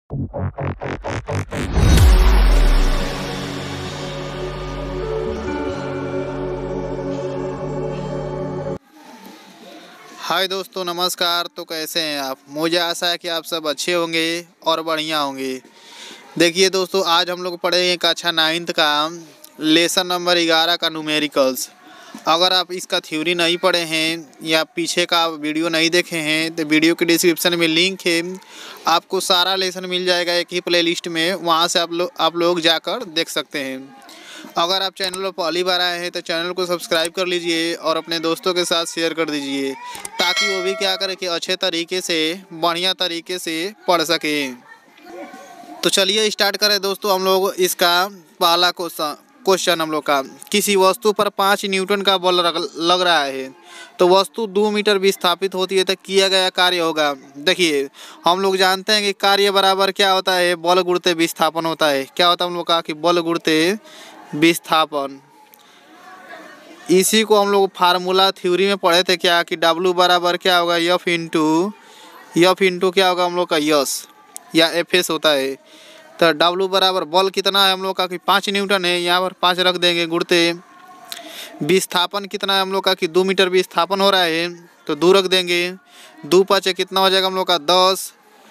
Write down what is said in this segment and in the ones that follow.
हाय दोस्तों, नमस्कार। तो कैसे हैं आप? मुझे आशा है कि आप सब अच्छे होंगे और बढ़िया होंगे। देखिए दोस्तों, आज हम लोग पढ़ेंगे कक्षा 9th का लेसन नंबर 11 का न्यूमेरिकल्स। अगर आप इसका थ्योरी नहीं पढ़े हैं या पीछे का वीडियो नहीं देखे हैं तो वीडियो के डिस्क्रिप्शन में लिंक है, आपको सारा लेसन मिल जाएगा एक ही प्लेलिस्ट में। वहाँ से आप लोग जाकर देख सकते हैं। अगर आप चैनल पर पहली बार आए हैं तो चैनल को सब्सक्राइब कर लीजिए और अपने दोस्तों के साथ शेयर कर दीजिए, ताकि वो भी क्या करें कि अच्छे तरीके से, बढ़िया तरीके से पढ़ सकें। तो चलिए स्टार्ट करें दोस्तों। हम लोग इसका पहला क्वेश्चन हम लोग का, किसी वस्तु पर 5 न्यूटन का बल लग रहा है तो वस्तु 2 मीटर विस्थापित होती है तो किया गया कार्य होगा। देखिए, हम लोग जानते हैं कि कार्य बराबर क्या होता है, बल गुणित विस्थापन होता है। क्या होता है हम लोग का कि बल गुणित विस्थापन। इसी को हम लोग फार्मूला थ्योरी में पढ़े थे क्या कि W बराबर क्या होगा, F इंटू क्या होगा हम लोग का यस या Fs होता है। तो W बराबर बल कितना है हम लोग का कि 5 न्यूटन है, यहाँ पर 5 रख देंगे। गुणते विस्थापन कितना है हम लोग का कि 2 मीटर विस्थापन हो रहा है तो 2 रख देंगे। 2 5 कितना हो जाएगा हम लोग का 10।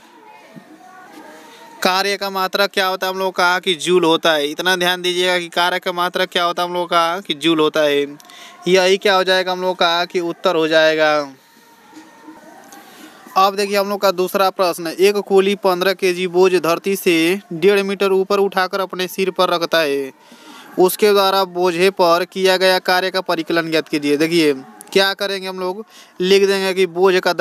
कार्य का मात्रक क्या होता है हम लोग का कि जूल होता है। इतना ध्यान दीजिएगा कि कार्य का मात्रक क्या होता है हम लोग का कि जूल होता है। यही क्या हो जाएगा हम लोग का कि उत्तर हो जाएगा। अब देखिए हम लोग का दूसरा प्रश्न, एक कुली 15 kg बोझ धरती से 1.5 मीटर ऊपर उठाकर अपने सिर पर रखता है। उसके द्वारा बोझे पर किया गया कार्य का परिकलन ज्ञात कीजिए। देखिए क्या करेंगे हम लोग, लिख देंगे कि बोझ का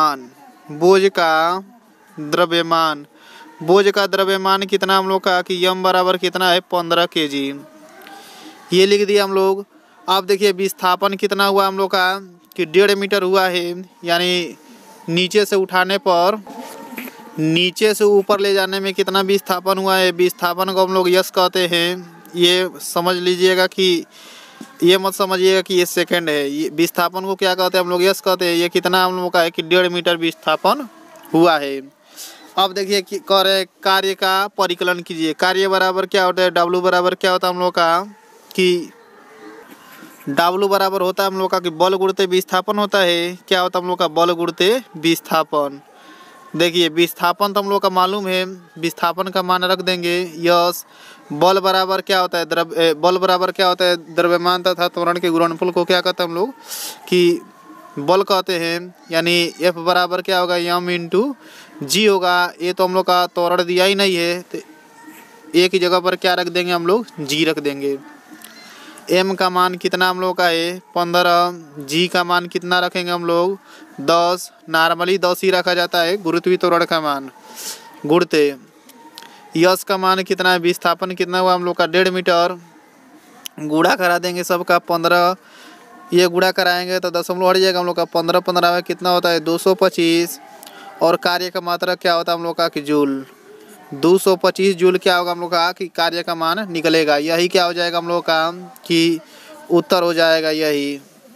द्रव्यमान कितना हम लोग का कि m बराबर कितना है 15 kg। ये लिख दिया हम लोग। अब देखिए विस्थापन कितना हुआ हम लोग का कि 1.5 मीटर हुआ है, यानी नीचे से उठाने पर नीचे से ऊपर ले जाने में कितना विस्थापन हुआ है। विस्थापन को हम लोग यस कहते हैं। ये समझ लीजिएगा कि ये मत समझिएगा कि ये सेकंड है। ये विस्थापन को क्या कहते हैं हम लोग, यस कहते हैं। ये कितना हम लोग का है कि 1.5 मीटर विस्थापन हुआ है। अब देखिए कह रहे कार्य का परिकलन कीजिए। कार्य बराबर क्या होता है, W बराबर क्या होता है हम लोग का कि W बराबर होता है हम लोग का कि बल गुणित विस्थापन होता है। क्या होता है हम लोग का बल गुणित विस्थापन। देखिए विस्थापन तो हम लोग का मालूम है, विस्थापन का मान रख देंगे यस। बल बराबर क्या होता है द्रव्यमान तथा त्वरण के गुणनफल को क्या कहते हैं हम लोग कि बल कहते हैं। यानी F बराबर क्या होगा m इंटू जी होगा। ये तो हम लोग का त्वरण दिया ही नहीं है तो एक ही जगह पर क्या रख देंगे हम लोग, जी रख देंगे। m का मान कितना हम लोग का है 15। g का मान कितना रखेंगे हम लोग 10। नॉर्मली 10 ही रखा जाता है गुरुत्वीय त्वरण का मान। गुणते यस का मान कितना है, विस्थापन कितना हुआ हम लोग का 1.5 मीटर। गुणा करा देंगे सबका 15। ये गुणा कराएंगे तो दशमलव हट जाएगा हम लोग का। 15 15 में कितना होता है 225। और कार्य का मात्रक क्या होता है हम लोग का कि जूल। 225 जूल क्या होगा हम लोग का कि कार्य का मान निकलेगा। यही क्या हो जाएगा हम लोग का कि उत्तर हो जाएगा यही।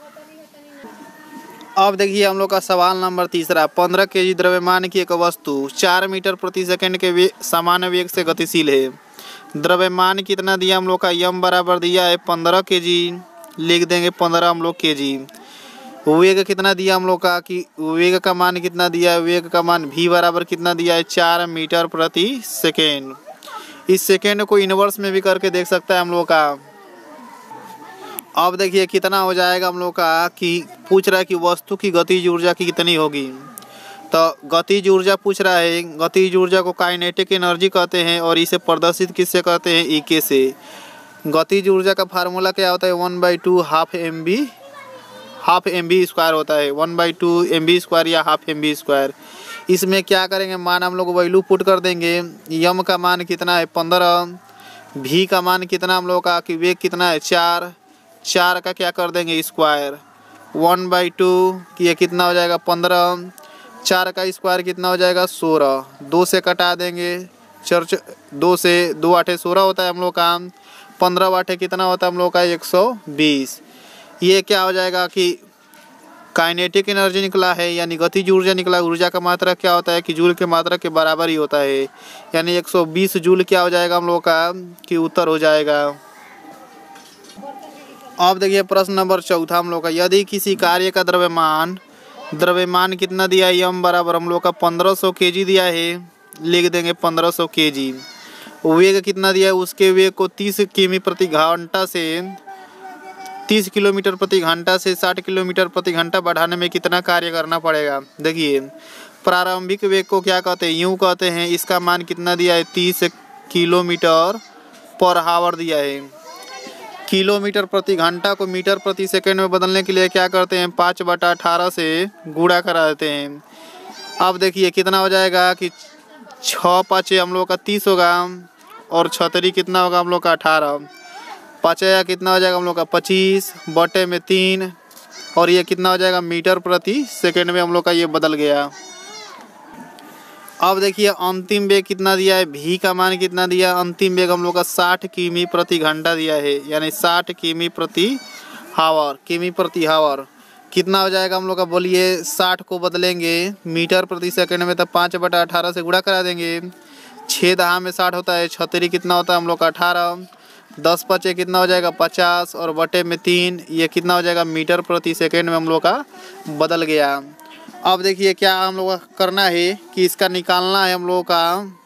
अब देखिए हम लोग का सवाल नंबर तीसरा, 15 kg द्रव्यमान की एक वस्तु 4 मीटर प्रति सेकंड के सामान्य वेग से गतिशील है। द्रव्यमान कितना दिया हम लोग का, m बराबर दिया है 15 kg। लिख देंगे 15 हम लोग kg। वेग कितना दिया हम लोग का कि वेग का मान कितना दिया है, वेग का मान v बराबर कितना दिया है 4 मीटर प्रति सेकेंड। इस सेकेंड को इनवर्स में भी करके देख सकता है हम लोग का। अब देखिए कितना हो जाएगा हम लोग का कि पूछ रहा है कि वस्तु की गतिज ऊर्जा की कितनी होगी। तो गतिज ऊर्जा पूछ रहा है। गतिज ऊर्जा को काइनेटिक एनर्जी कहते हैं और इसे प्रदर्शित किससे करते हैं, E से। गतिज ऊर्जा का फार्मूला क्या होता है 1/2 हाफ mv स्क्वायर होता है। 1/2 mv स्क्वायर या हाफ mv स्क्वायर। इसमें क्या करेंगे, मान हम लोग वैल्यू पुट कर देंगे। m का मान कितना है 15। v का मान कितना हम लोग का कि वेग कितना है 4 का क्या कर देंगे स्क्वायर। 1/2 कि ये कितना हो जाएगा 15। 4 का स्क्वायर कितना हो जाएगा 16। 2 से कटा देंगे, 2 से 2 8 16 होता है हम लोग का। 15 8 कितना होता है हम लोग का 120। ये क्या हो जाएगा कि काइनेटिक एनर्जी निकला है यानी गतिज ऊर्जा निकला। ऊर्जा का मात्रा क्या होता है कि जूल के मात्रा के बराबर ही होता है, यानी 120 जूल क्या हो जाएगा हम लोग का कि उत्तर हो जाएगा। अब देखिए प्रश्न नंबर 4 हम लोग का, यदि किसी कार्य का द्रव्यमान कितना दिया है, यम बराबर हम लोग का 1500 kg दिया है, लिख देंगे 1500 kg। वेग कितना दिया है, उसके वेग को 30 किमी प्रति घंटा से 30 किलोमीटर प्रति घंटा से 60 किलोमीटर प्रति घंटा बढ़ाने में कितना कार्य करना पड़ेगा। देखिए प्रारंभिक वेग को क्या कहते हैं, यूँ कहते हैं। इसका मान कितना दिया है, 30 किलोमीटर पर आवर दिया है। किलोमीटर प्रति घंटा को मीटर प्रति सेकंड में बदलने के लिए क्या करते हैं, 5/18 से गुणा करा देते हैं। अब देखिए कितना हो जाएगा कि 6 5 हम लोग का 30 होगा और 6 कितना होगा हम लोग का 18। 5 कितना हो जाएगा हम लोग का 25/3 और ये कितना हो जाएगा मीटर प्रति सेकंड में हम लोग का ये बदल गया। अब देखिए अंतिम वेग कितना दिया है, भी का मान कितना दिया, अंतिम वेग हम लोग का 60 किमी प्रति घंटा दिया है, यानी 60 किमी प्रति हावर। कितना हो जाएगा हम लोग का, बोलिए 60 को बदलेंगे मीटर प्रति सेकंड में तो 5/18 से गुणा करा देंगे। 6 दहा में 60 होता है, 6 कितना होता है हम लोग का 18। 10 5 कितना हो जाएगा 50 और बटे में 3 ये कितना हो जाएगा मीटर प्रति सेकंड में हम लोग का बदल गया। अब देखिए क्या हम लोग का करना है कि इसका निकालना है हम लोगों का।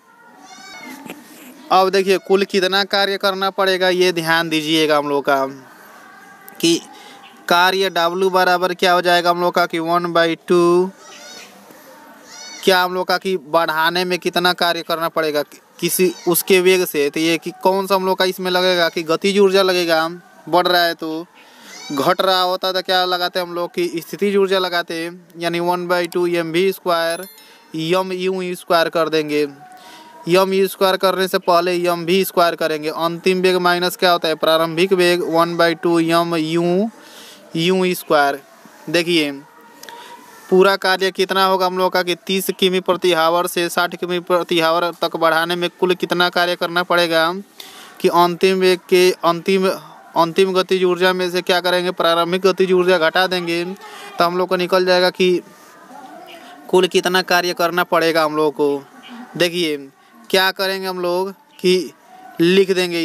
अब देखिए कुल कितना कार्य करना पड़ेगा ये ध्यान दीजिएगा हम लोग का कि कार्य W बराबर क्या हो जाएगा हम लोग का कि 1/2 क्या हम लोग का कि बढ़ाने में कितना कार्य करना पड़ेगा किसी उसके वेग से। तो ये कि कौन सा हम लोग का इसमें लगेगा कि गतिज ऊर्जा लगेगा, बढ़ रहा है तो। घट रहा होता तो क्या लगाते हम लोग की स्थितिज ऊर्जा लगाते, यानी 1/2 mv² यम यू स्क्वायर कर देंगे। यम यू स्क्वायर करने से पहले यम भी स्क्वायर करेंगे। अंतिम वेग माइनस क्या होता है प्रारंभिक वेग 1/2 यम यू स्क्वायर। देखिए पूरा कार्य कितना होगा हम लोग का कि 30 किमी प्रति हावर से 60 किमी प्रति हावर तक बढ़ाने में कुल कितना कार्य करना पड़ेगा कि अंतिम वेग के अंतिम गतिज ऊर्जा में से क्या करेंगे, प्रारंभिक गतिज ऊर्जा घटा देंगे तो हम लोग को निकल जाएगा कि कुल कितना कार्य करना पड़ेगा हम लोग को। देखिए क्या करेंगे हम लोग कि लिख देंगे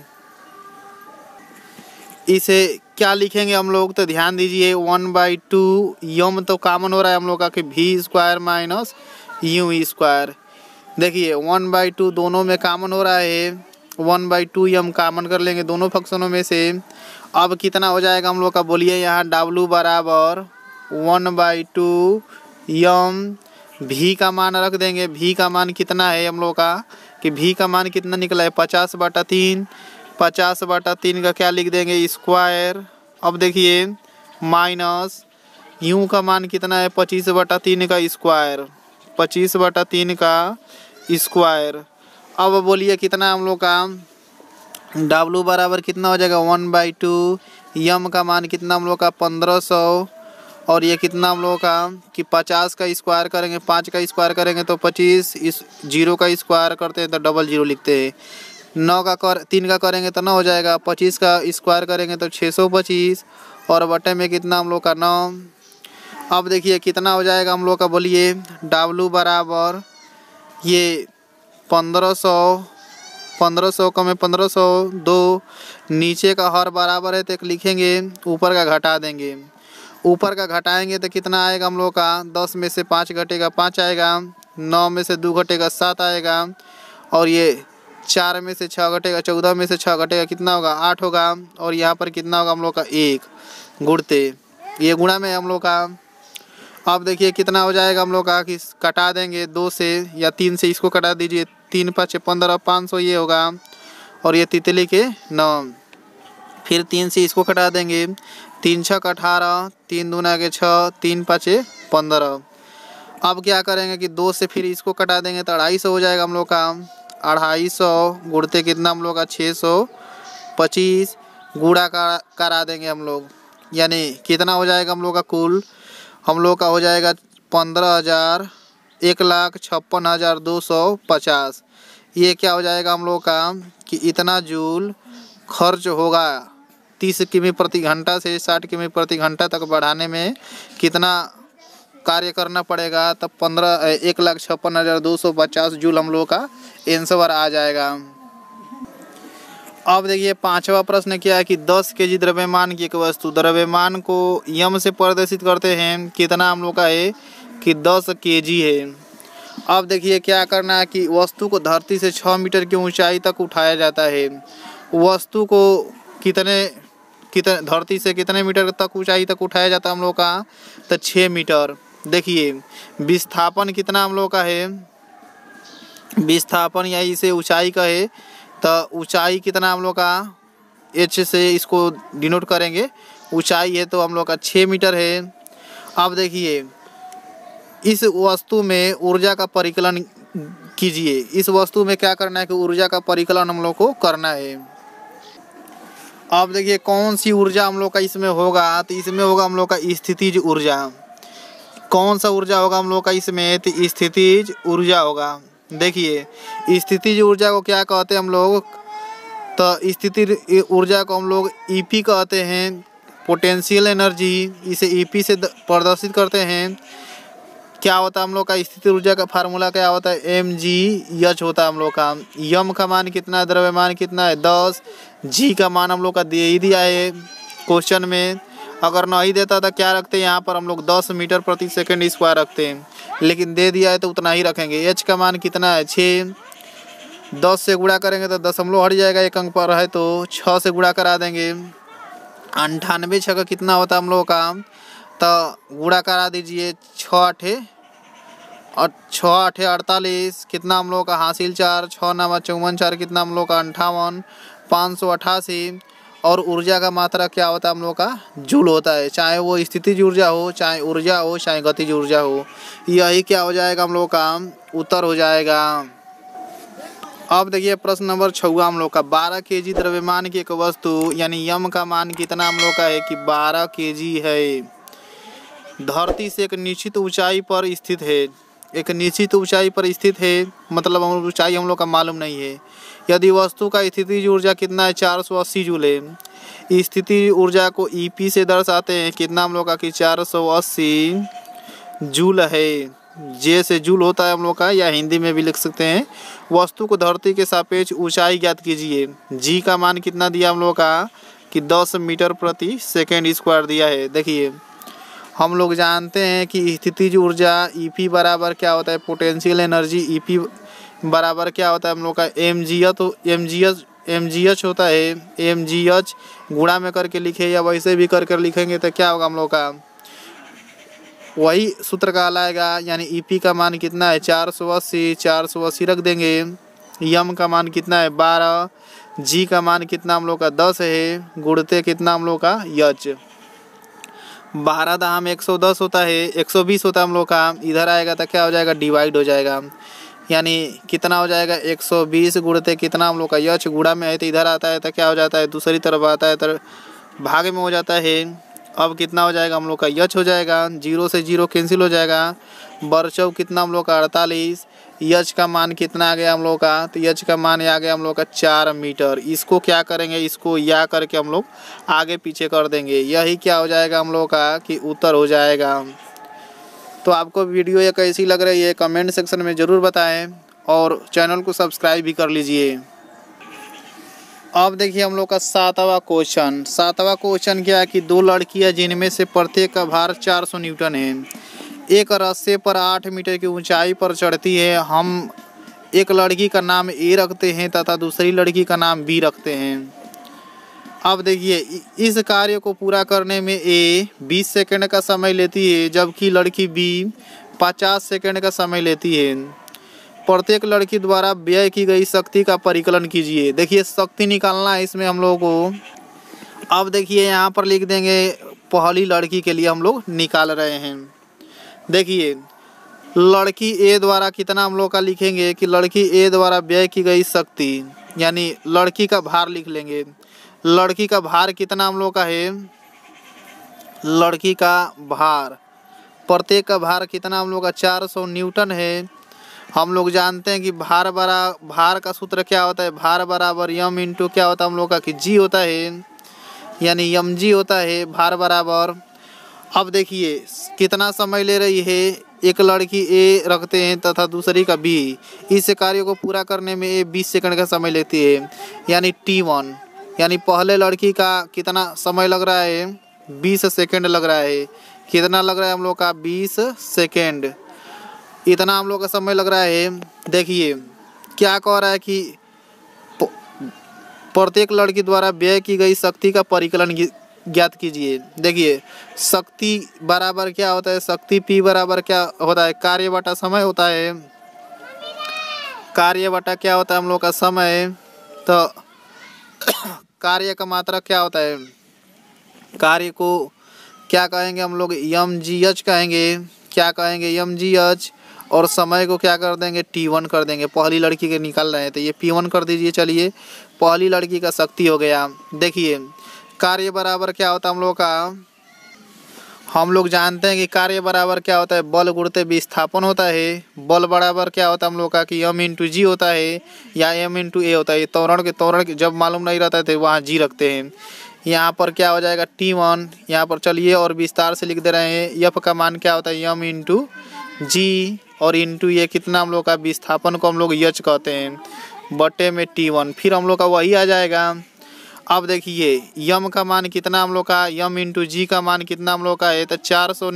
इसे क्या लिखेंगे हम लोग, तो ध्यान दीजिए 1/2 यम तो कॉमन हो रहा है हम लोग का कि v² माइनस u²। देखिए 1/2 दोनों में कॉमन हो रहा है, 1/2 यम कॉमन कर लेंगे दोनों फंक्शनों में से। अब कितना हो जाएगा हम लोग का, बोलिए यहाँ W बराबर 1/2 यम भी का मान रख देंगे। भी का मान कितना है हम लोग का कि भी का मान कितना निकला है 50/3। 50/3 का क्या लिख देंगे स्क्वायर। अब देखिए माइनस यू का मान कितना है 25/3 का स्क्वायर, 25/3 का स्क्वायर। अब बोलिए कितना हम लोग का W बराबर कितना हो जाएगा 1/2 यम का मान कितना हम लोग का 1500 और ये कितना हम लोग का कि 50 का स्क्वायर करेंगे, 5 का स्क्वायर करेंगे तो 25, इस 0 का स्क्वायर करते हैं तो 00 लिखते हैं। 9 का 3 का करेंगे तो 9 हो जाएगा, 25 का स्क्वायर करेंगे तो 625 और बटे में कितना हम लोग का 9। अब देखिए कितना हो जाएगा हम लोग का, बोलिए W बराबर ये 1500 का में 1502 नीचे का हर बराबर है तो एक लिखेंगे, ऊपर का घटा देंगे। ऊपर का घटाएंगे तो कितना आएगा हम लोग का, 10 में से 5 घटेगा 5 आएगा, 9 में से 2 घटेगा 7 आएगा और ये 4 में से 6 घटेगा 14 में से 6 घटेगा कितना होगा 8 होगा और यहाँ पर कितना होगा हम लोग का 1 गुणते, ये गुणा में हम लोग का। अब देखिए कितना हो जाएगा हम लोग का कि कटा देंगे 2 से या 3 से, इसको कटा दीजिए 3 5 15 500 ये होगा और ये तितली के 9। फिर 3 से इसको कटा देंगे, 3 6 18, 3 दूना के 6, 3 5 15। अब क्या करेंगे कि 2 से फिर इसको कटा देंगे तो 250 हो जाएगा हम लोग का। 250 गुणते कितना हम लोग का 625 गुणा करा देंगे हम लोग, यानी कितना हो जाएगा हम लोग का कुल हम लोग का हो जाएगा 15,000 1,56,250। ये क्या हो जाएगा हम लोग का कि इतना जूल खर्च होगा 30 किमी प्रति घंटा से 60 किमी प्रति घंटा तक बढ़ाने में कितना कार्य करना पड़ेगा, तब 1,56,250 जूल हम लोगों का आंसर आ जाएगा। अब देखिए 5वां प्रश्न क्या है कि 10 केजी द्रव्यमान की एक वस्तु द्रव्यमान को यम से प्रदर्शित करते हैं, कितना हम लोग का है कि 10 केजी है। अब देखिए क्या करना है कि वस्तु को धरती से 6 मीटर की ऊंचाई तक उठाया जाता है। वस्तु को कितने धरती से कितने मीटर तक ऊंचाई तक उठाया जाता है हम लोग का, तो 6 मीटर। देखिए विस्थापन कितना हम लोग का है, विस्थापन या इसे ऊंचाई का है, तो ऊंचाई कितना हम लोग का h से इसको डिनोट करेंगे, ऊंचाई है तो हम लोग का 6 मीटर है। अब देखिए इस वस्तु में ऊर्जा का परिकलन कीजिए। इस वस्तु में क्या करना है कि ऊर्जा का परिकलन हम लोग को करना है। अब देखिए कौन सी ऊर्जा हम लोग का इसमें होगा, तो इसमें होगा हम लोग का स्थितिज ऊर्जा। कौन सा ऊर्जा होगा हम लोग का इसमें, तो स्थितिज ऊर्जा होगा। देखिए स्थितिज ऊर्जा को क्या कहते हैं हम लोग, तो स्थितिज ऊर्जा को हम लोग ईपी कहते हैं, पोटेंशियल एनर्जी, इसे ईपी से प्रदर्शित करते हैं। क्या होता है हम लोग का स्थितिज ऊर्जा का फार्मूला क्या होता है, mgh होता है हम लोग का। यम का मान कितना है, द्रव्यमान कितना है 10, जी का मान हम लोग का दे ही दिया है क्वेश्चन में। अगर नहीं देता था क्या रखते हैं यहाँ पर हम लोग 10 मीटर प्रति सेकंड स्क्वायर रखते हैं, लेकिन दे दिया है तो उतना ही रखेंगे। एच का मान कितना है 6, 10 से गुणा करेंगे तो दशमलव हट जाएगा, एक अंक पर है तो 6 से गुणा करा देंगे। 98 6 का कितना होता है हम लोग का, तो गुणा करा दीजिए 6 8 48, कितना हम लोग का हासिल 4, 6 9 54 4, कितना हम लोग का 58, 588। और ऊर्जा का मात्रा क्या होता है हम लोग का जूल होता है, चाहे वो स्थितिज ऊर्जा हो, चाहे ऊर्जा हो, चाहे गतिज ऊर्जा हो। यही क्या हो जाएगा हम लोग का उत्तर हो जाएगा। अब देखिए प्रश्न नंबर 6 हम लोग का 12 केजी द्रव्यमान की एक वस्तु यानी यम का मान कितना हम लोग का है कि 12 केजी है। धरती से एक निश्चित ऊंचाई पर स्थित है, एक निश्चित ऊंचाई पर स्थित है, मतलब ऊंचाई हम लोग का मालूम नहीं है। यदि वस्तु का स्थितिज ऊर्जा कितना है 480 जूल है। स्थितिज ऊर्जा को ईपी से दर्शाते हैं, कितना हम लोग का कि 480 जूल है। जे से जूल होता है हम लोग का, या हिंदी में भी लिख सकते हैं। वस्तु को धरती के सापेक्ष ऊंचाई ज्ञात कीजिए। जी का मान कितना दिया हम लोग का कि 10 मीटर प्रति सेकेंड स्क्वायर दिया है। देखिए हम लोग जानते हैं कि स्थितिज ऊर्जा ईपी बराबर क्या होता है, पोटेंशियल एनर्जी ईपी बराबर क्या होता है हम लोग का mgh होता है। mgh गुणा में करके लिखे या वैसे भी कर लिखेंगे तो क्या होगा हम लोग का वही सूत्र का लाएगा। यानी ईपी का मान कितना है 480 रख देंगे। यम का मान कितना है 12, जी का मान कितना हम लोग का 10 है, गुणते कितना हम लोग का यच 12 दाम 110 होता है, 120 होता है हम लोग का। इधर आएगा तो क्या हो जाएगा डिवाइड हो जाएगा, यानी कितना हो जाएगा 120 गुणते कितना हम लोग का यच गुणा में है तो इधर आता है तो क्या हो जाता है दूसरी तरफ आता है तो भाग में हो जाता है। अब कितना हो जाएगा हम लोग का यच हो जाएगा, 0 से 0 कैंसिल हो जाएगा। बरचौ कितना हम लोग का 48, यच का मान कितना आ गया हम लोग का, तो यच का मान आ गया हम लोग का 4 मीटर। इसको क्या करेंगे, इसको या करके हम लोग आगे पीछे कर देंगे। यही क्या हो जाएगा हम लोग का कि उत्तर हो जाएगा। तो आपको वीडियो ये कैसी लग रही है कमेंट सेक्शन में ज़रूर बताएं और चैनल को सब्सक्राइब भी कर लीजिए। अब देखिए हम लोग का 7वां क्वेश्चन क्या है कि 2 लड़कियां जिनमें से प्रत्येक का भार 400 न्यूटन है, एक रस्से पर 8 मीटर की ऊंचाई पर चढ़ती है। हम एक लड़की का नाम ए रखते हैं तथा दूसरी लड़की का नाम बी रखते हैं। अब देखिए इस कार्य को पूरा करने में ए 20 सेकंड का समय लेती है, जबकि लड़की बी 50 सेकंड का समय लेती है। प्रत्येक लड़की द्वारा व्यय की गई शक्ति का परिकलन कीजिए। देखिए शक्ति निकालना है इसमें हम लोगों को। अब देखिए यहाँ पर लिख देंगे पहली लड़की के लिए हम लोग निकाल रहे हैं। देखिए लड़की ए द्वारा कितना हम लोग का लिखेंगे कि लड़की ए द्वारा व्यय की गई शक्ति, यानी लड़की का भार लिख लेंगे। लड़की का भार कितना हम लोग का है, लड़की का भार प्रत्येक का भार कितना हम लोग का 400 न्यूटन है। हम लोग जानते हैं कि भार का सूत्र क्या होता है, भार बराबर यम इंटू क्या होता है हम लोग का कि जी होता है। यानी mg होता है भार बराबर। अब देखिए कितना समय ले रही है, एक लड़की ए रखते हैं तथा दूसरी का बी। इस कार्य को पूरा करने में ए 20 सेकंड का समय लेती है, यानी T1। यानी पहले लड़की का कितना समय लग रहा है, 20 सेकंड लग रहा है। कितना लग रहा है हम लोग का, 20 सेकंड। इतना हम लोग का समय लग रहा है। देखिए क्या कह रहा है कि प्रत्येक लड़की द्वारा व्यय की गई शक्ति का परिकलन ज्ञात कीजिए। देखिए शक्ति बराबर क्या होता है, शक्ति P बराबर क्या होता है, कार्य बटा समय होता है। कार्य बटा क्या होता है हम लोग का, समय। तो कार्य का मात्रा क्या होता है, कार्य को क्या कहेंगे हम लोग, mgh कहेंगे। क्या कहेंगे, mgh। और समय को क्या कर देंगे, T1 कर देंगे। पहली लड़की के निकाल रहे हैं तो ये P1 कर दीजिए। चलिए पहली लड़की का शक्ति हो गया। देखिए कार्य बराबर क्या होता है हम लोग का, हम लोग जानते हैं कि कार्य बराबर क्या होता है, बल गुणित विस्थापन होता है। बल बराबर क्या होता है हम लोग का कि m इंटू जी होता है या m इंटू ए होता है। त्वरण के जब मालूम नहीं रहता है तो वहाँ जी रखते हैं। यहाँ पर क्या हो जाएगा, T1। यहाँ पर चलिए और विस्तार से लिख दे रहे हैं। f का मान क्या होता है, m इंटू जी, और इंटू ये कितना हम लोग का विस्थापन को हम लोग h कहते हैं, बटे में T1। फिर हम लोग का वही आ जाएगा। अब देखिए यम का मान कितना हम लोग का, यम इंटू जी का मान कितना हम लोग का है, तो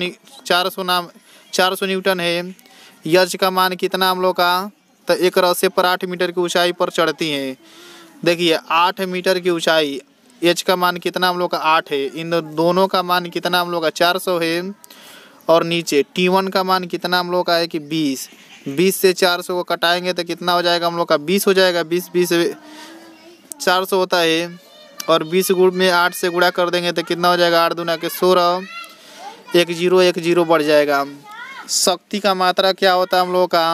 400 न्यूटन है। यच का मान कितना हम लोग का, तो एक रस्से पर 8 मीटर की ऊंचाई पर चढ़ती हैं। देखिए 8 मीटर की ऊंचाई, एच का मान कितना हम लोग का 8 है। इन दोनों का मान कितना हम लोग का 400 है। और नीचे T1 का मान कितना हम लोग का है कि 20 से 400 को कटाएंगे तो कितना हो जाएगा हम लोग का, 20 हो जाएगा। 20 400 होता है, और 20 गुण में 8 से गुणा कर देंगे तो कितना हो जाएगा, 8 दूना के 16, 1 0 बढ़ जाएगा। शक्ति का मात्रा क्या होता है हम लोग का,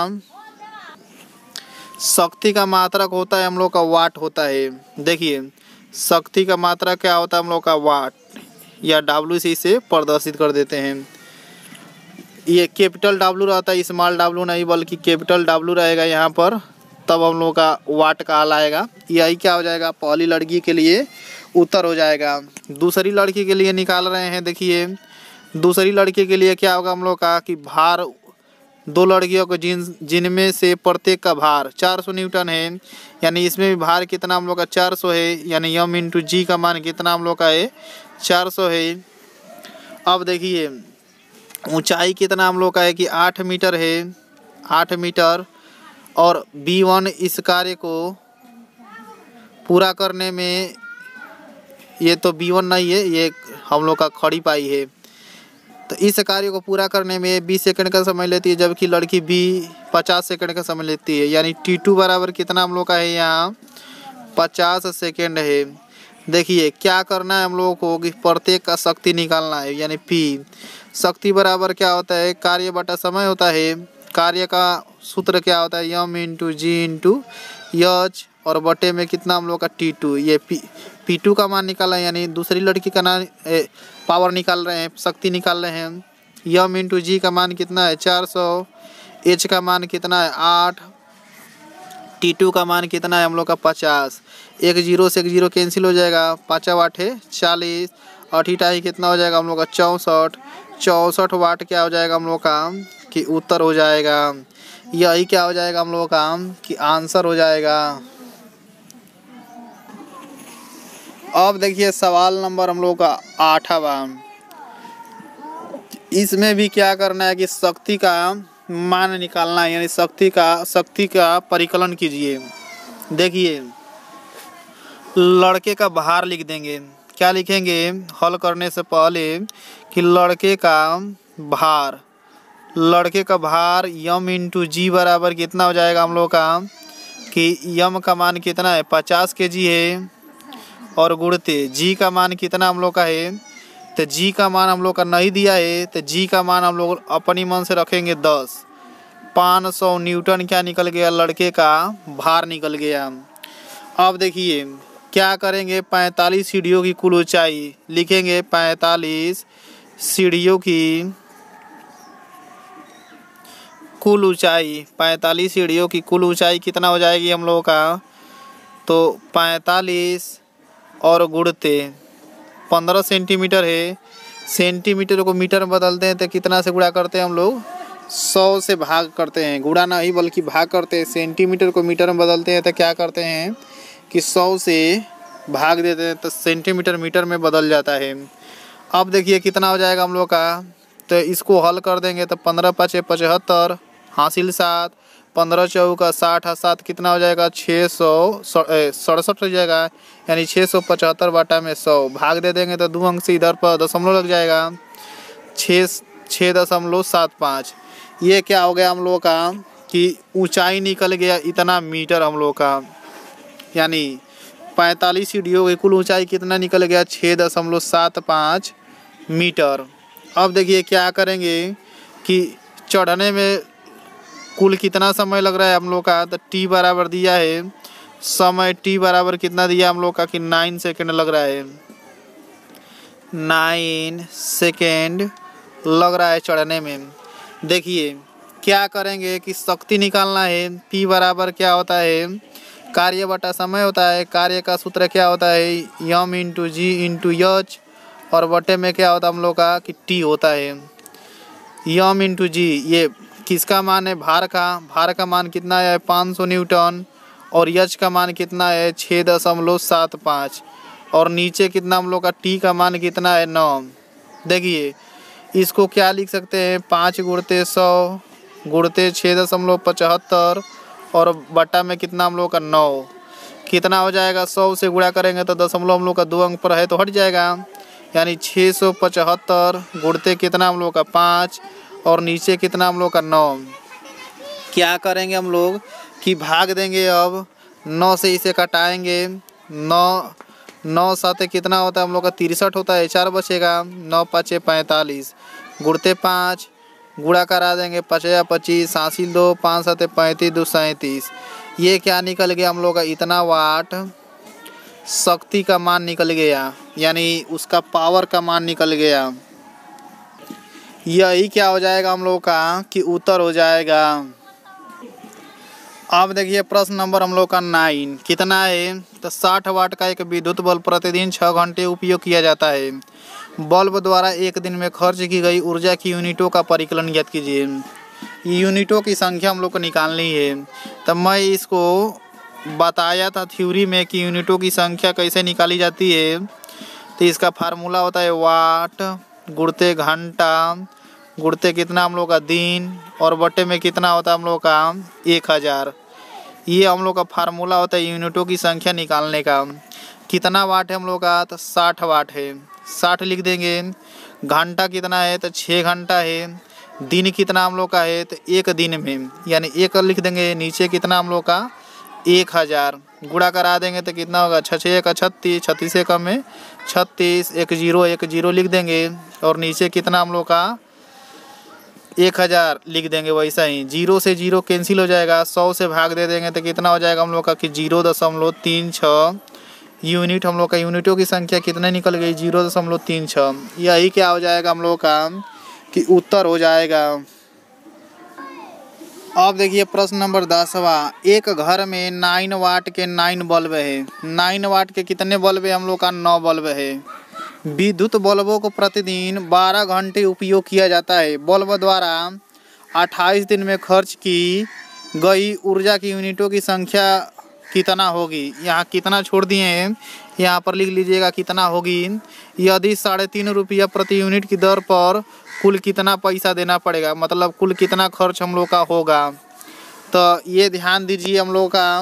शक्ति का मात्रक होता है हम लोग का वाट होता है। देखिए शक्ति का मात्रा क्या होता है हम लोग का, वाट या W से इसे प्रदर्शित कर देते हैं। ये कैपिटल W रहता है, स्मॉल W नहीं, बल्कि कैपिटल W रहेगा यहाँ पर, तब हम लोग का वाट कहलाएगा। यही क्या हो जाएगा, पहली लड़की के लिए उत्तर हो जाएगा। दूसरी लड़की के लिए निकाल रहे हैं। देखिए दूसरी लड़की के लिए क्या होगा हम लोग का कि भार, दो लड़कियों को जिनमें से प्रत्येक का भार 400 न्यूटन है, यानी इसमें भी भार कितना हम लोग का 400 है। यानी m इंटू जी का मान कितना हम लोग का है, 400 है। अब देखिए ऊंचाई कितना हम लोग का है कि 8 मीटर है, 8 मीटर। और B1 इस कार्य को पूरा करने में, ये तो B1 नहीं है, ये हम लोग का खड़ी पाई है। तो इस कार्य को पूरा करने में 20 सेकंड का समय लेती है, जबकि लड़की B 50 सेकंड का समय लेती है। यानी T2 बराबर कितना हम लोग का है यहाँ, 50 सेकंड है। देखिए क्या करना है हम लोगों को कि प्रत्येक का शक्ति निकालना है, यानी P। शक्ति बराबर क्या होता है, कार्य बटा समय होता है। कार्य का सूत्र क्या होता है, m into g into h, और बटे में कितना हम लोग का T2। ये P2 का मान निकाला है, यानी दूसरी लड़की का पावर निकाल रहे हैं, शक्ति निकाल रहे हैं। m इंटू जी का मान कितना है, 400। h का मान कितना है, 8। T2 का मान कितना है हम लोग का, 50। 1 0 से 1 0 कैंसिल हो जाएगा, 5 8 40, 8 टाई कितना हो जाएगा हम लोग का 64 वाट क्या हो जाएगा हम लोग का कि उत्तर हो जाएगा। यही क्या हो जाएगा हम लोगों का कि आंसर हो जाएगा। अब देखिए सवाल नंबर हम लोग का 8वां। इसमें भी क्या करना है कि शक्ति का मान निकालना है, यानी शक्ति का परिकलन कीजिए। देखिए लड़के का भार लिख देंगे। क्या लिखेंगे हल करने से पहले कि लड़के का भार m इंटू जी बराबर कितना हो जाएगा हम लोग का कि m का मान कितना है, 50 kg है, और गुणते g का मान कितना हम लोग का है, तो g का मान हम लोग का नहीं दिया है, तो g का मान हम लोग अपनी मन से रखेंगे 10। 500 न्यूटन क्या निकल गया, लड़के का भार निकल गया। अब देखिए क्या करेंगे, 45 सीढ़ियों की कुल ऊंचाई लिखेंगे। 45 सीढ़ियों की कुल ऊंचाई, 45 सीढ़ियों की कुल ऊंचाई कितना हो जाएगी हम लोगों का, तो 45 और गुणते 15 सेंटीमीटर है। सेंटीमीटर को मीटर में बदलते हैं तो कितना से गुणा करते हैं हम लोग? 100 से भाग करते हैं, गुणा नहीं बल्कि भाग करते हैं। सेंटीमीटर को मीटर में बदलते हैं तो क्या करते हैं कि 100 से भाग देते हैं तो सेंटीमीटर मीटर में बदल जाता है। अब देखिए कितना हो जाएगा हम लोग का, तो इसको हल कर देंगे तो 15 × 5 = 75, हासिल 7, 15 × 4 = 60, 7 कितना हो जाएगा? 667 हो जाएगा, यानी 675 बटा में 100 भाग दे देंगे तो 2 अंक से इधर पर दशमलव लग जाएगा, 6.75। ये क्या हो गया हम लोग का कि ऊंचाई निकल गया इतना मीटर हम लोग का, यानी 45 सीढ़ियों की कुल ऊंचाई कितना निकल गया? 6.75 मीटर। अब देखिए क्या करेंगे कि चढ़ने में कुल कितना समय लग रहा है हम लोग का, तो टी बराबर दिया है समय, टी बराबर कितना दिया हम लोग का कि 9 सेकेंड लग रहा है, 9 सेकेंड लग रहा है चढ़ने में। देखिए क्या करेंगे कि शक्ति निकालना है। P बराबर क्या होता है? कार्य बटा समय होता है। कार्य का सूत्र क्या होता है? m × g × h, और बटे में क्या होता है हम लोग का कि T होता है। m × g ये किसका मान है? भार का। भार का मान कितना है? 500 न्यूटन। और h का मान कितना है? 6.75। और नीचे कितना हम लोग का T का मान कितना है? 9। देखिए इसको क्या लिख सकते हैं? 5 × 100 × 6.75 और बटा में कितना हम लोग का 9। कितना हो जाएगा? 100 से गुणा करेंगे तो दशमलव हम लोग का 2 अंक पर है तो हट जाएगा, यानी 675 गुणते कितना हम लोग का 5 और नीचे कितना हम लोग का 9। क्या करेंगे हम लोग कि भाग देंगे। अब 9 से इसे घटाएंगे, 9 7 कितना होता है हम लोग का? 63 होता है, 4 बचेगा, 9 × 5 = 45 गुणते 5 गुणा करा देंगे, 5 × 25, हासिल 2, 5 × 7 = 35, 2 × 37। ये क्या निकल गया हम लोग का? इतना वाट शक्ति का मान निकल गया, यानी उसका पावर का मान निकल गया। यही क्या हो जाएगा हम लोग का कि उत्तर हो जाएगा। अब देखिए प्रश्न नंबर हम लोग का 9 कितना है? तो 60 वाट का एक विद्युत बल्ब प्रतिदिन 6 घंटे उपयोग किया जाता है। बल्ब द्वारा एक दिन में खर्च की गई ऊर्जा की यूनिटों का परिकलन ज्ञात कीजिए। यूनिटों की संख्या हम लोग को निकालनी है। तब मैं इसको बताया था थ्योरी में कि यूनिटों की संख्या कैसे निकाली जाती है। तो इसका फार्मूला होता है वाट गुणते घंटा गुणते कितना हम लोग का दिन और बटे में कितना होता है हम लोग का 1000। ये हम लोग का फार्मूला होता है यूनिटों की संख्या निकालने का। कितना वाट है हम लोग का? तो 60 वाट है, 60 लिख देंगे। घंटा कितना है? तो 6 घंटा है। दिन कितना हम लोग का है? तो एक दिन में, यानी 1 लिख देंगे। नीचे कितना हम लोग का 1000 गुणा करा देंगे तो कितना होगा? 6 × 1 = 36, 36 से कम में 36, 1 0 लिख देंगे। और नीचे कितना हम लोग का 1000 लिख देंगे। वैसा ही 0 से 0 कैंसिल हो जाएगा, 100 से भाग दे देंगे तो कितना हो जाएगा हम लोग का कि 0.36 यूनिट। हम लोग का यूनिटों की संख्या कितने निकल गई? 0.36। यही क्या हो जाएगा हम लोग का कि उत्तर हो जाएगा। अब देखिए प्रश्न नंबर 10वां। एक घर में 9 वाट के 9 बल्ब है। 9 वाट के कितने बल्ब है हम लोग का? 9 बल्ब है। विद्युत बल्बों को प्रतिदिन 12 घंटे उपयोग किया जाता है। बल्ब द्वारा 28 दिन में खर्च की गई ऊर्जा की यूनिटों की संख्या कितना होगी? यहाँ कितना छोड़ दिए हैं, यहाँ पर लिख लीजिएगा कितना होगी। यदि 3.5 रुपया प्रति यूनिट की दर पर कुल कितना पैसा देना पड़ेगा, मतलब कुल कितना खर्च हम लोग का होगा। तो ये ध्यान दीजिए हम लोग का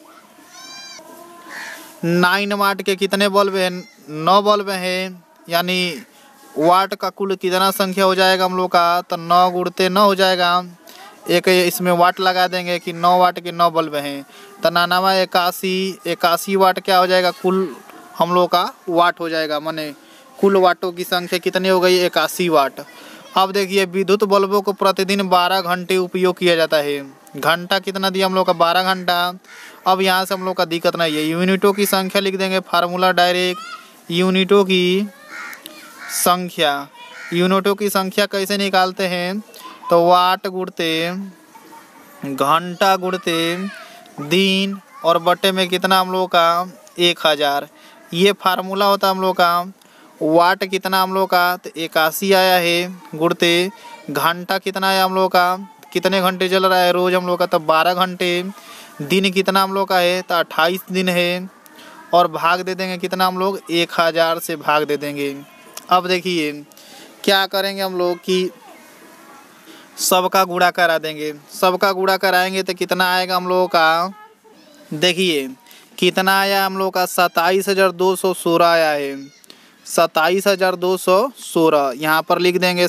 9 वाट के कितने बल्ब हैं? 9 बल्ब हैं, यानी वाट का कुल कितना संख्या हो जाएगा हम लोग का? तो 9 गुणते 9 हो जाएगा। एक इसमें वाट लगा देंगे कि 9 वाट के 9 बल्ब हैं। तो 9 × 81 वाट क्या हो जाएगा? कुल हम लोग का वाट हो जाएगा, माने कुल वाटों की संख्या कितनी हो गई? 81 वाट। अब देखिए विद्युत बल्बों को प्रतिदिन 12 घंटे उपयोग किया जाता है। घंटा कितना दिया हम लोग का? 12 घंटा। अब यहाँ से हम लोग का दिक्कत नहीं है, यूनिटों की संख्या लिख देंगे। फार्मूला डायरेक्ट यूनिटों की संख्या। यूनिटों की संख्या कैसे निकालते हैं? तो वाट गुणते घंटा गुणते दिन और बटे में कितना हम लोग का 1000। ये फार्मूला होता है हम लोग का वाट कितना हम लोग का, तो 81 आया है गुणते घंटा कितना है हम लोग का, कितने घंटे चल रहा है रोज हम लोग का, तो 12 घंटे। दिन कितना हम लोग का है, तो 28 दिन है। और भाग दे देंगे कितना हम लोग, 1000 से भाग दे देंगे। अब देखिए क्या करेंगे हम लोग कि सबका गुणा करा देंगे। सबका गुणा कराएंगे तो कितना आएगा हम लोगों का, देखिए कितना आया हम लोग का, 27,216 आया है। 27,216 यहाँ पर लिख देंगे,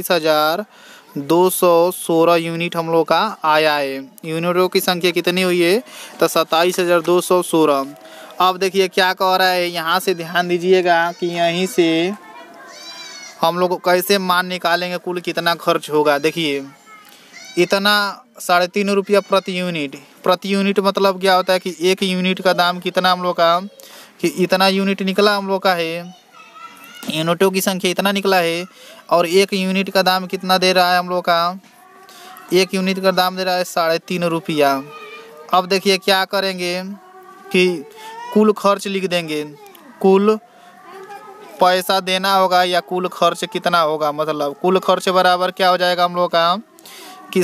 27,216 यूनिट हम लोग का आया है। यूनिटों की संख्या कितनी हुई है, तो 27,216। अब देखिए क्या कह रहा है, यहाँ से ध्यान दीजिएगा कि यहीं से हम लोग कैसे मान निकालेंगे कुल कितना खर्च होगा। देखिए इतना 3.5 रुपया प्रति यूनिट। प्रति यूनिट मतलब क्या होता है कि एक यूनिट का दाम कितना हम लोग का, कि इतना यूनिट निकला हम लोग का है, यूनिटों की संख्या इतना निकला है। और एक यूनिट का दाम कितना दे रहा है हम लोग का, एक यूनिट का दाम दे रहा है 3.5 रुपया। अब देखिए क्या करेंगे कि कुल खर्च लिख देंगे, कुल पैसा देना होगा या कुल खर्च कितना होगा, मतलब कुल खर्च बराबर क्या हो जाएगा हम लोग का, कि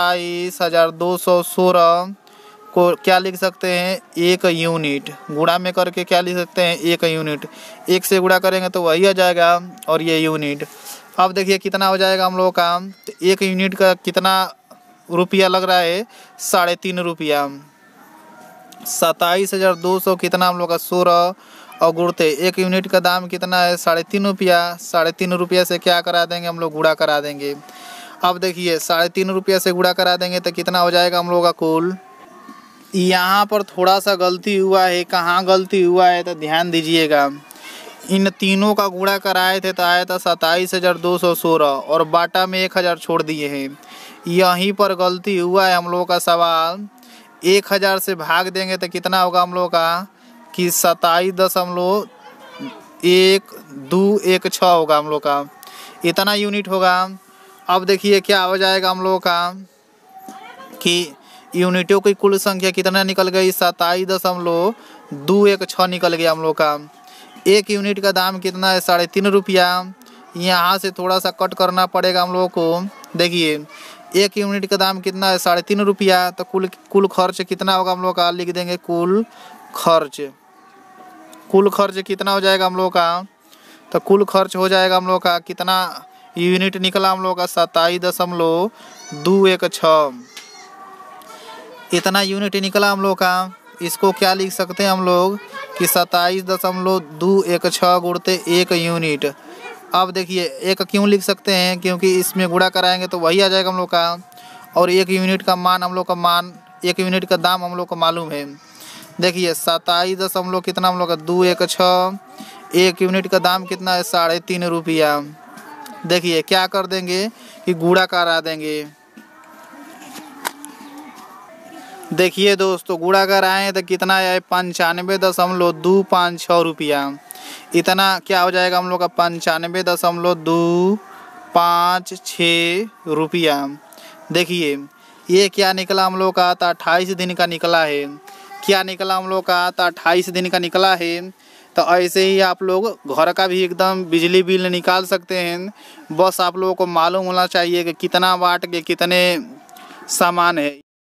27,216 को क्या लिख सकते हैं, एक यूनिट। गुणा में करके क्या लिख सकते हैं, एक यूनिट। एक से गुणा करेंगे तो वही आ जाएगा, और ये यूनिट। अब देखिए कितना हो जाएगा हम लोग का, तो एक यूनिट का कितना रुपया लग रहा है, 3.5 रुपया। 27,200 कितना हम लोग का 16 और गुणते एक यूनिट का दाम कितना है, 3.5 रुपया। 3.5 रुपया से क्या करा देंगे हम लोग, गुणा करा देंगे। अब देखिए 3.5 रुपया से गुणा करा देंगे तो कितना हो जाएगा हम लोग का कुल। यहाँ पर थोड़ा सा गलती हुआ है, कहाँ गलती हुआ है तो ध्यान दीजिएगा। इन तीनों का गुणा कराए थे तो आया था 27,216 और बाटा में 1000 छोड़ दिए हैं। यहीं पर गलती हुआ है हम लोगों का। सवाल 1000 से भाग देंगे तो कितना होगा हम लोग का, कि 27.1216 होगा हम लोग का, इतना यूनिट होगा। अब देखिए क्या हो जाएगा हम लोग का, कि यूनिटों की कुल संख्या कितना निकल गई, 27.216 निकल गया हम लोग का। एक यूनिट का दाम कितना है, 3.5 रुपया। यहाँ से थोड़ा सा कट करना पड़ेगा हम लोगों को। देखिए एक यूनिट का दाम कितना है, 3.5 रुपया, तो कुल खर्च कितना होगा हम लोग का, लिख देंगे कुल खर्च। कुल खर्च कितना हो जाएगा हम लोग का, तो कुल खर्च हो जाएगा हम लोग का कितना, यूनिट निकला हम लोग का 27.216, इतना यूनिट निकला हम लोग का। इसको क्या लिख सकते हैं हम लोग, कि 27.216 गुणते एक यूनिट। अब देखिए एक क्यों लिख सकते हैं, क्योंकि इसमें गुणा कराएंगे तो वही आ जाएगा हम लोग का। और एक यूनिट का मान हम लोग का एक यूनिट का दाम हम लोग को मालूम है। देखिए 27 कितना हम लोग का 216, एक यूनिट का दाम कितना है, 3.5 रुपया। देखिए क्या कर देंगे कि गुणा करा देंगे। देखिए दोस्तों गुणा कराएँ तो कितना आया है, 95.256 रुपया। इतना क्या हो जाएगा हम लोग का, 95.256 रुपया। देखिए ये क्या निकला हम लोग का, तो 28 दिन का निकला है। क्या निकला हम लोग का, तो 28 दिन का निकला है। तो ऐसे ही आप लोग घर का भी एकदम बिजली बिल निकाल सकते हैं। बस आप लोगों को मालूम होना चाहिए कि कितना वाट के कितने सामान है।